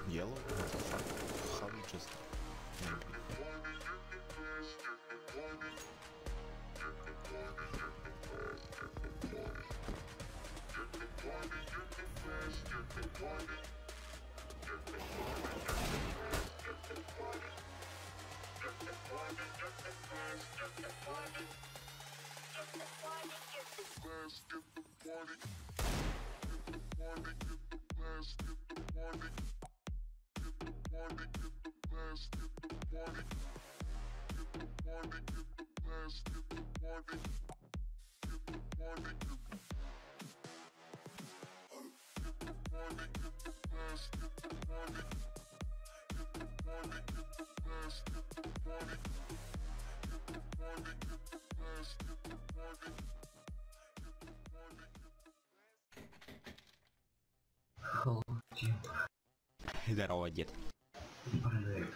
Yellow? What the fuck? How you just... Здорово, дед. Привет.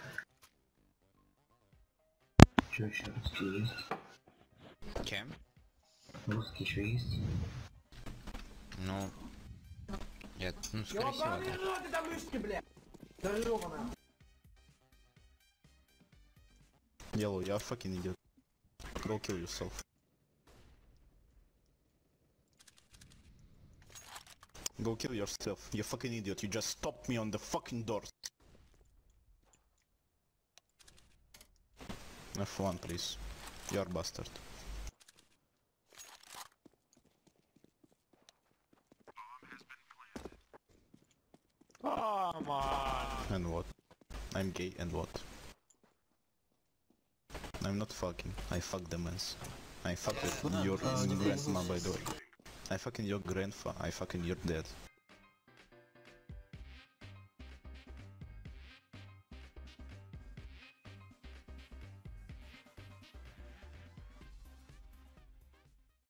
Чё еще русские есть? Чем? Русские еще есть? Ну... Нет, ну скорее всего, да. Это мышки, бля! Зажёвана! Yellow, you're a fucking idiot. Go kill yourself. Go kill yourself, you fucking idiot. You just stopped me on the fucking doors. F1, please. You're a bastard. Come on! And what? I'm gay and what? I'm not fucking. I fuck the mans. I fuck with your grandma, by the way. I fucking your grandpa. I fucking your dad.